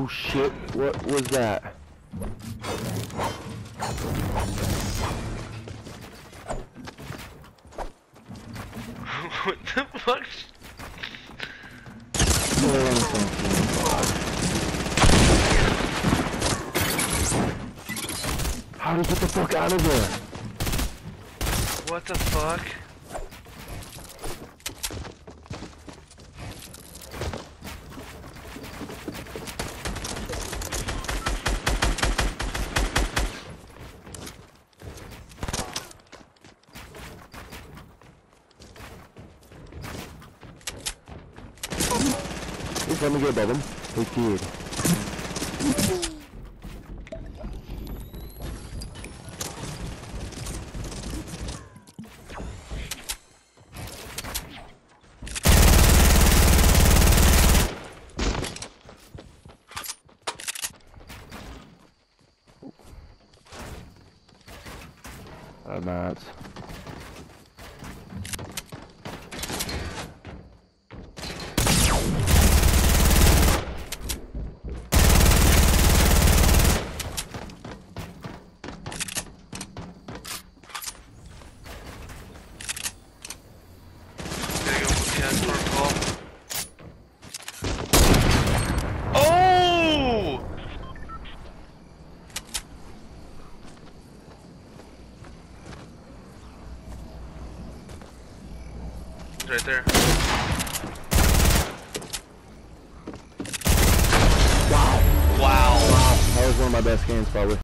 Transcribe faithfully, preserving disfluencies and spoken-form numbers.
Oh shit, what was that? What the fuck? How did you get the fuck out of there? What the fuck? Just let me get above him. Hey kid. Uh, mats. Oh! He's right there. Wow. Wow. Wow. That was one of my best games probably.